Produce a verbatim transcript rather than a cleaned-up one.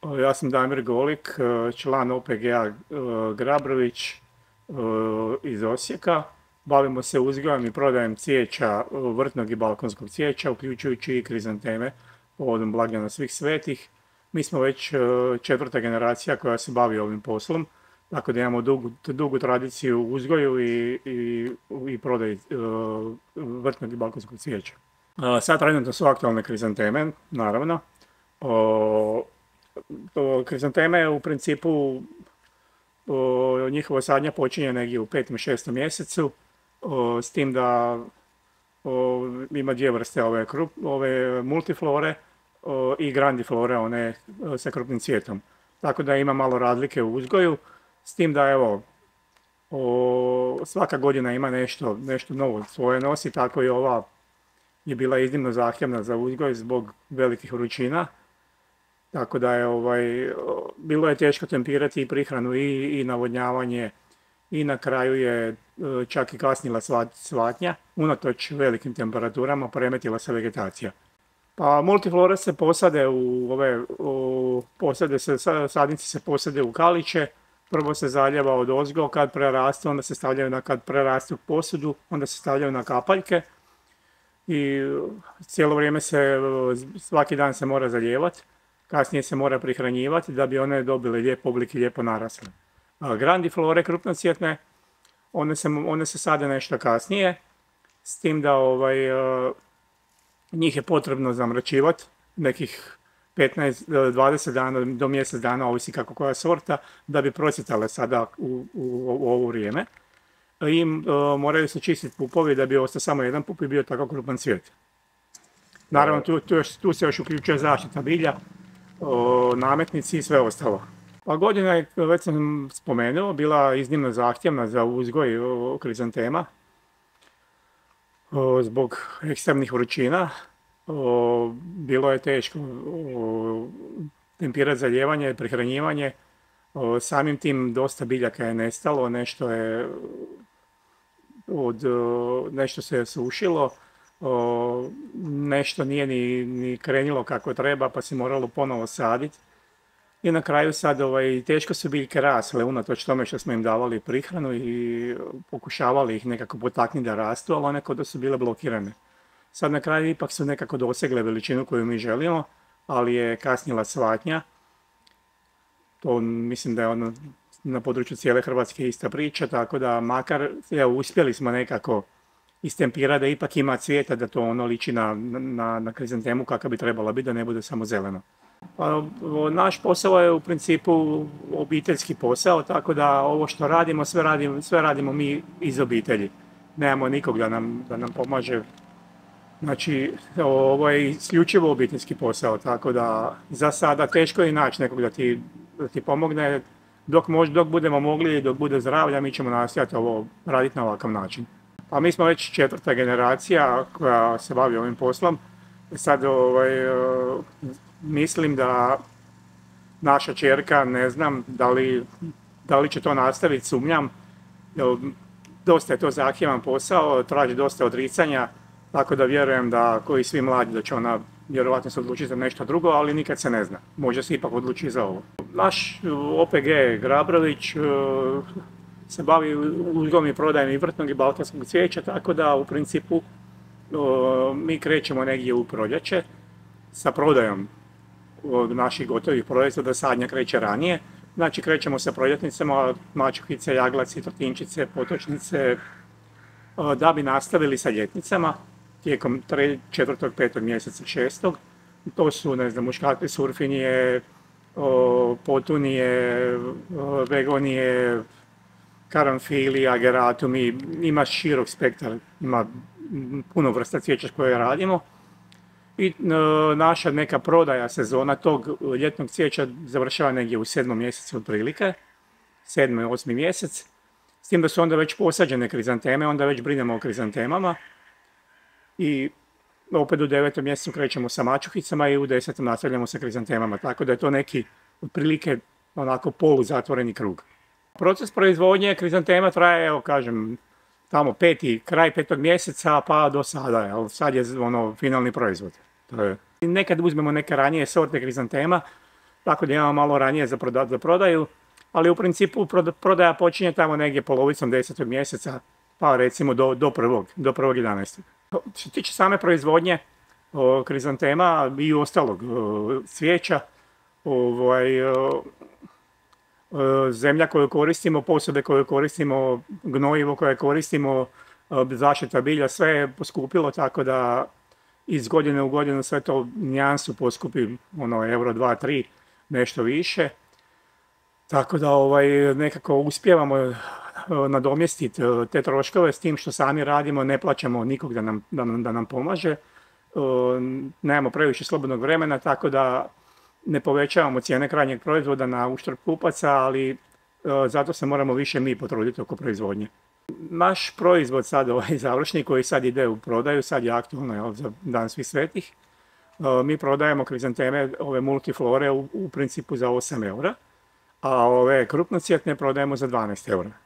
Ja sam Damir Golik, član O P G-a Grabrović iz Osijeka. Bavimo se uzgojem i prodajem cvijeća, vrtnog i balkonskog cvijeća, uključujući i krizanteme povodom blagdana svih svetih. Mi smo već četvrta generacija koja se bavi ovim poslom, tako da imamo dugu, dugu tradiciju u uzgoju i, i, i prodaji vrtnog i balkonskog cvijeća. Sad trenutno su aktualne krizanteme, naravno. O, Krizanteme u principu o, njihova sadnja počinje negdje u petom, šestom mjesecu, o, s tim da o, ima dvije vrste ove, krup, ove multiflore o, i grandiflore, one o, sa krupnim cvijetom. Tako da ima malo razlike u uzgoju, s tim da evo, o, svaka godina ima nešto, nešto novo svoje nosi, tako i ova je bila iznimno zahtjevna za uzgoj zbog velikih vrućina. Tako da je ovaj, bilo je teško tempirati i prihranu i, i navodnjavanje i na kraju je čak i kasnila cvatnja, unatoč velikim temperaturama poremetila se vegetacija. Pa multiflore se posade u ove, u, posade se, sadnici se posade u kaliće, prvo se zaljeva od ozgo, kad prerastu, onda se stavljaju na, kad prerastu posudu, onda se stavljaju na kapaljke i cijelo vrijeme se, svaki dan se mora zalijevati. Kasnije se mora prihranjivati da bi one dobile lijep oblik i lijepo narasle. Grandiflore, krupnocvjetne, one se, one se sade nešto kasnije, s tim da ovaj, njih je potrebno zamračivati nekih petnaest do dvadeset dana do mjesec dana, ovisi kako koja sorta, da bi procvjetale sada u, u, u ovo vrijeme. I uh, moraju se čistiti pupovi da bi ostao samo jedan pup i bio tako krupan cvijet. Naravno, tu, tu, tu se još uključuje zaštita bilja, o, nametnici i sve ostalo. Pa godina je, već sam spomenuo, bila iznimno zahtjevna za uzgoj o, krizantema o, zbog ekstremnih vrućina. O, bilo je teško o, tempirati zalijevanje i prihranjivanje. O, samim tim dosta biljaka je nestalo, nešto je od, o, nešto se je sušilo. O, nešto nije ni, ni krenilo kako treba, pa se moralo ponovo saditi. I na kraju sad ovaj, teško su biljke rasle, unatoč tome što smo im davali prihranu i pokušavali ih nekako potaknuti da rastu, ali one kod da su bile blokirane. Sad na kraju ipak su nekako dosegle veličinu koju mi želimo, ali je kasnila cvatnja. To mislim da je ono na području cijele Hrvatske ista priča, tako da makar evo, uspjeli smo nekako istempira da ipak ima cvijeta, da to ono liči na, na, na krizantemu kakva bi trebala biti, da ne bude samo zeleno. Pa, naš posao je u principu obiteljski posao, tako da ovo što radimo, sve radimo, sve radimo mi iz obitelji. Nemamo nikog da nam, da nam pomaže. Znači, ovo je isključivo obiteljski posao, tako da za sada teško je naći nekog da ti, da ti pomogne. Dok, mož, dok budemo mogli, dok bude zdravlja, mi ćemo nastojati ovo raditi na ovakav način. Pa mi smo već četvrta generacija koja se bavi ovim poslom. Sad ovaj, mislim da naša ćerka, ne znam da li, da li će to nastaviti, sumnjam. Dosta je to zahtjevan posao, traži dosta odricanja, tako da vjerujem da koji svi mladi da će ona vjerojatno se odlučiti za nešto drugo, ali nikad se ne zna. Možda se ipak odluči za ovo. Naš O P G Grabrović se bavi uzgojom i prodajem i vrtnog i balkanskog cvijeća, tako da u principu o, mi krećemo negdje u proljeće sa prodajom od naših gotovih proizvoda, sadnja kreće ranije. Znači krećemo sa proljetnicama, mačuhice, jaglaci, trotinčice, potočnice, o, da bi nastavili sa ljetnicama tijekom četvrtog, petog mjeseca, šestog. To su, ne znam, muškatne surfinije, o, potunije, o, vegonije, karanfili, ageratumi, ima širok spektar, ima puno vrsta cvijeća koje radimo. I e, naša neka prodaja sezona tog ljetnog cvijeća završava negdje u sedmom mjesecu otprilike, sedmi, osmi mjesec. S tim da su onda već posađene krizanteme, onda već brinemo o krizantemama. I opet u devetom mjesecu krećemo sa mačuhicama i u desetom nastavljamo sa krizantemama. Tako da je to neki otprilike onako poluzatvoreni krug. Proces proizvodnje krizantema traje, evo kažem, tamo peti, kraj petog mjeseca pa do sada, jel? Sad je ono finalni proizvod. To je. Nekad uzmemo neke ranije sorte krizantema tako da imamo malo ranije za, proda, za prodaju, ali u principu prodaja počinje tamo negdje polovicom desetog mjeseca, pa recimo do, do prvog, do prvog jedanaestog. Što se tiče same proizvodnje o, krizantema i ostalog o, cvijeća, ovaj, o, o, zemlja koju koristimo, posade koje koristimo, gnojivo koje koristimo, o, zaštita bilja, sve je poskupilo, tako da iz godine u godinu sve to nijansu poskupi, ono, euro, dva, tri, nešto više. Tako da ovaj, nekako uspijevamo nadomjestiti te troškove s tim što sami radimo, ne plaćamo nikog da nam, da nam, da nam pomaže. Nemamo previše slobodnog vremena, tako da ne povećavamo cijene krajnjeg proizvoda na uštrb kupaca, ali zato se moramo više mi potruditi oko proizvodnje. Naš proizvod sad, ovaj završni koji sad ide u prodaju, sad je aktualno, jel, za Dan svih svetih, mi prodajemo krizanteme, ove multiflore u, u principu za osam eura, a ove krupnocvjetne prodajemo za dvanaest eura.